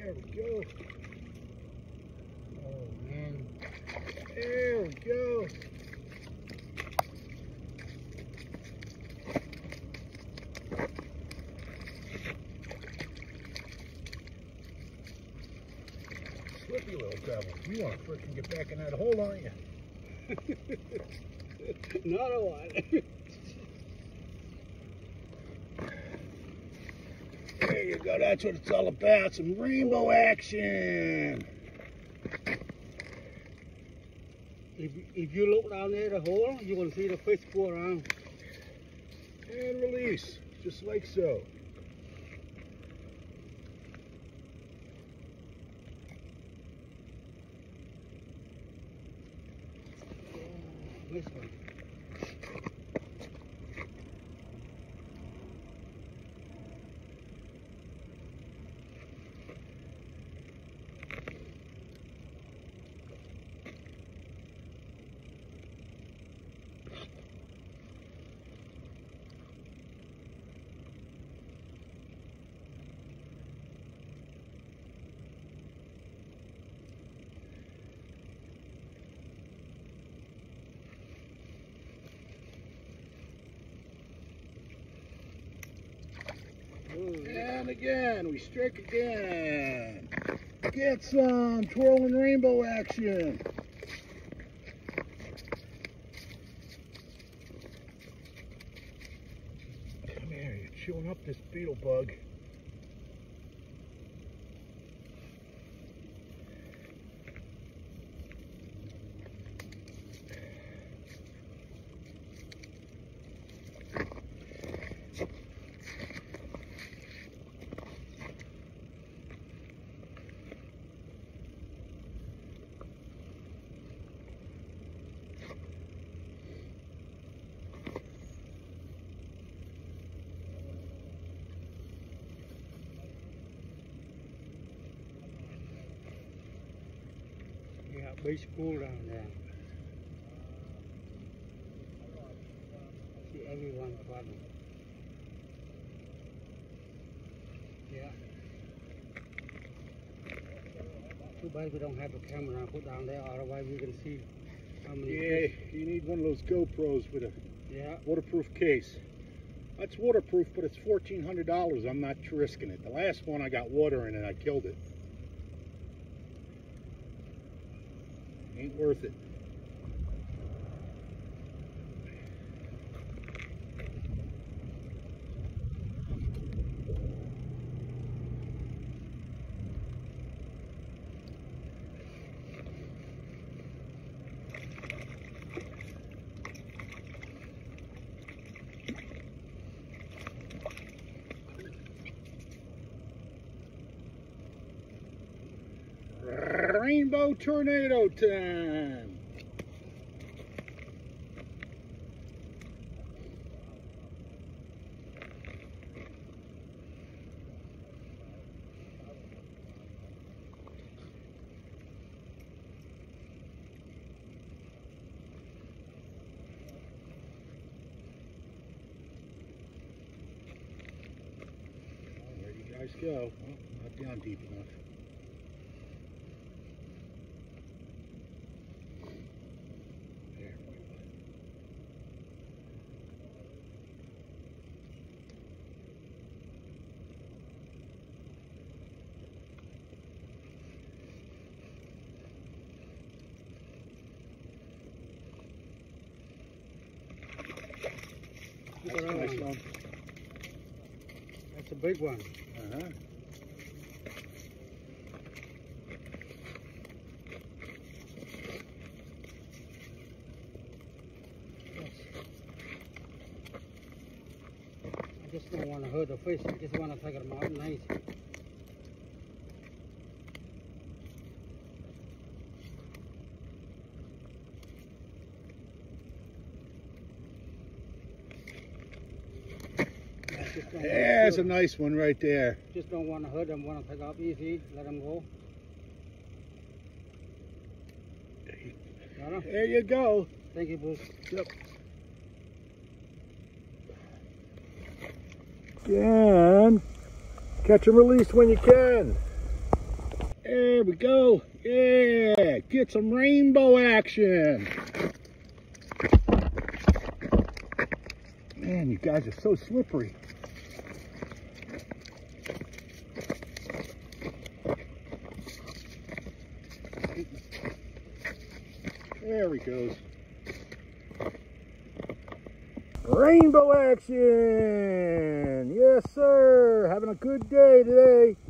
There we go. Oh man. There we go. Slippy little devil. You want to frickin' get back in that hole, aren't you? Not a lot. There you go. That's what it's all about. Some rainbow action. If you look down there the hole, you will see the fish go around. And release. Just like so. This one. And again, we strike again. Get some twirling rainbow action. Come here, you're chewing up this beetle bug. Yeah, big school down there. See everyone climbing. Yeah. Too bad we don't have a camera put down there, otherwise we can see how many. Yeah, you need one of those GoPros with a waterproof case. That's waterproof, but it's $1,400. I'm not risking it. The last one I got water in and I killed it. Ain't worth it. Rainbow tornado time. There you guys go. Well, not down deep enough. That's a nice one. That's a big one. Uh-huh. I just don't want to hurt the fish. I just want to take them out nice. There's a nice one right there. Just don't want to hurt them. Want to pick up easy. Let them go. There you go. Thank you, Bruce. Yep. And catch and release when you can. There we go. Yeah, get some rainbow action. Man, you guys are so slippery. There he goes. Rainbow action! Yes, sir. Having a good day today.